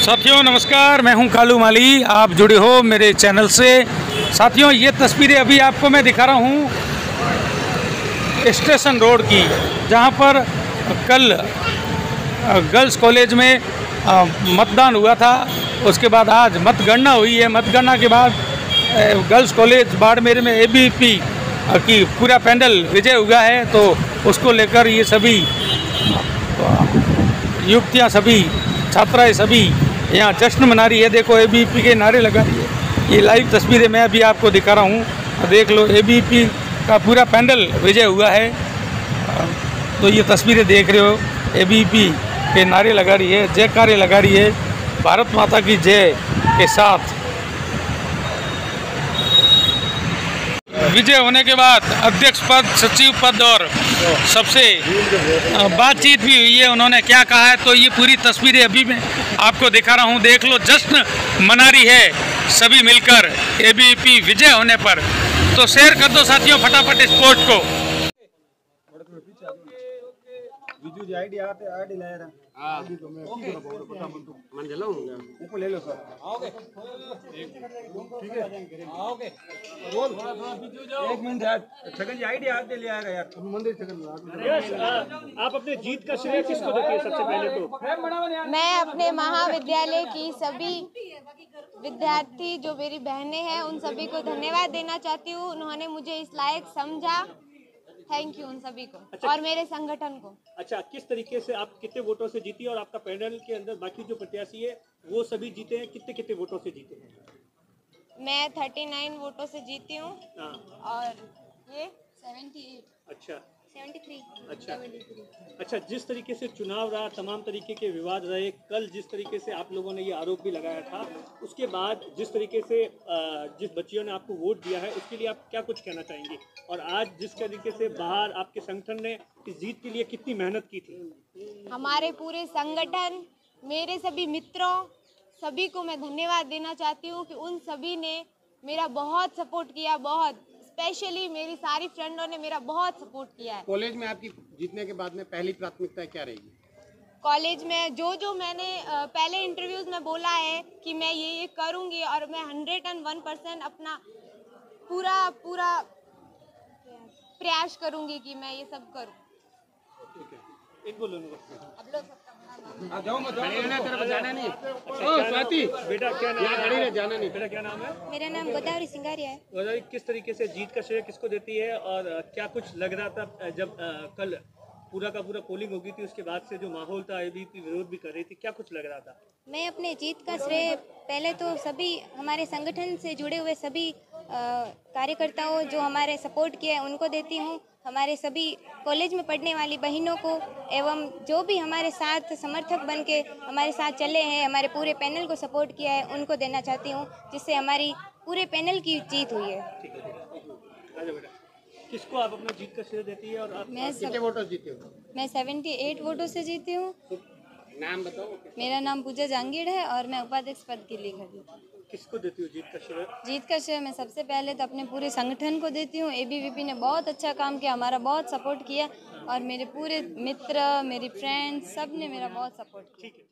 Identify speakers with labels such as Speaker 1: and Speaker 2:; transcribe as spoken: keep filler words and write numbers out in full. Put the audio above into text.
Speaker 1: साथियों नमस्कार, मैं हूं कालू माली। आप जुड़े हो मेरे चैनल से। साथियों, ये तस्वीरें अभी आपको मैं दिखा रहा हूं स्टेशन रोड की, जहां पर कल गर्ल्स कॉलेज में मतदान हुआ था। उसके बाद आज मतगणना हुई है। मतगणना के बाद गर्ल्स कॉलेज बाड़मेर में एबीवीपी की पूरा पैनल विजय हुआ है, तो उसको लेकर ये सभी युवतियाँ, सभी छात्राएं सभी यहाँ जश्न मना रही है। देखो, एबीवीपी के नारे लगा रही है। ये लाइव तस्वीरें मैं अभी आपको दिखा रहा हूँ। देख लो, एबीवीपी का पूरा पैनल विजय हुआ है। तो ये तस्वीरें देख रहे हो, एबीवीपी के नारे लगा रही है, जयकारे लगा रही है, भारत माता की जय के साथ। विजय होने के बाद अध्यक्ष पद, सचिव पद और सबसे बातचीत भी हुई है। उन्होंने क्या कहा है, तो ये पूरी तस्वीरें अभी मैं आपको दिखा रहा हूँ। देख लो, जश्न मना रही है सभी मिलकर एबीवीपी विजय होने पर। तो शेयर कर दो साथियों फटाफट इस पोस्ट को।
Speaker 2: विजू जी आईडी आते आईडी ले रहा हां आईडी तो मैं ओके मन ले लो ऊपर ले लो सर आओगे ठीक है आओगे बोल थोड़ा थोड़ा विजू जाओ एक मिनट यार छगन जी आईडी आते ले आएगा यार मंदिर छगन।
Speaker 3: आप अपने जीत का श्रेय किसको देते हैं सबसे पहले? तो
Speaker 4: मैं अपने महाविद्यालय की सभी विद्यार्थी जो मेरी बहनें हैं उन सभी को धन्यवाद देना चाहती हूँ। उन्होंने मुझे इस लायक समझा। थैंक यू उन सभी को। अच्छा, और मेरे संगठन को। अच्छा, किस तरीके से आप कितने वोटों से जीती और आपका पैनल के अंदर बाकी जो प्रत्याशी है वो सभी जीते हैं? कितने कितने वोटों से जीते हैं? मैं उनतालीस वोटों से जीती हूँ और ये अठहत्तर। अच्छा, तिहत्तर। अच्छा अच्छा जिस तरीके से चुनाव रहा, तमाम तरीके के विवाद रहे, कल जिस तरीके से आप लोगों ने ये आरोप भी लगाया था, उसके बाद जिस तरीके से जिस बच्चियों ने आपको वोट दिया है उसके लिए आप क्या कुछ कहना चाहेंगी? और आज जिस तरीके से बाहर आपके संगठन ने इस जीत के लिए कितनी मेहनत की थी? हमारे पूरे संगठन, मेरे सभी मित्रों, सभी को मैं धन्यवाद देना चाहती हूँ कि उन सभी ने मेरा बहुत सपोर्ट किया। बहुत स्पेशली मेरी सारी फ्रेंडों ने मेरा बहुत सपोर्ट किया है।
Speaker 2: कॉलेज में आपकी जीतने के बाद में पहली प्राथमिकता क्या रहेगी?
Speaker 4: कॉलेज में जो जो मैंने पहले इंटरव्यूज में बोला है कि मैं ये ये करूँगी और मैं हंड्रेड एंड वन परसेंट अपना पूरा पूरा प्रयास करूँगी कि मैं ये सब करूँ। एक बोलो अब लोग
Speaker 2: जाओ मत जाओ, जाना नहीं। ओ स्वाति, बेटा क्या नाम है? जाना नहीं। बेटा क्या नाम है?
Speaker 4: मेरा नाम गोदावरी सिंगारिया है।
Speaker 3: गोदावरी, किस तरीके से जीत का श्रेय किसको देती है और क्या कुछ लग रहा था जब कल पूरा का पूरा पोलिंग हो गई थी, उसके बाद से जो माहौल था, एबीवीपी विरोध भी कर रही थी, क्या कुछ लग रहा था?
Speaker 4: मैं अपने जीत का श्रेय पहले तो सभी हमारे संगठन से जुड़े हुए सभी कार्यकर्ताओं जो हमारे सपोर्ट किए उनको देती हूँ। हमारे सभी कॉलेज में पढ़ने वाली बहनों को एवं जो भी हमारे साथ समर्थक बन के हमारे साथ चले हैं, हमारे पूरे पैनल को सपोर्ट किया है, उनको देना चाहती हूँ, जिससे हमारी पूरे पैनल की जीत हुई है।
Speaker 3: किसको आप अपना जीत का श्रेय देती है और आप
Speaker 4: मैं
Speaker 2: कितने वोटों जीते हो?
Speaker 4: मैं अठहत्तर वोटों से जीती हूँ।
Speaker 2: नाम बताओ।
Speaker 4: मेरा नाम पूजा जांगीड़ है और मैं उपाध्यक्ष पद के लिए खड़ी हूँ।
Speaker 3: किसको देती हूँ जीत का श्रेय?
Speaker 4: जीत का श्रेय मैं सबसे पहले तो अपने पूरे संगठन को देती हूँ। एबीवीपी ने बहुत अच्छा काम किया, हमारा बहुत सपोर्ट किया और मेरे पूरे मित्र, मेरी फ्रेंड्स, सब ने मेरा बहुत सपोर्ट किया।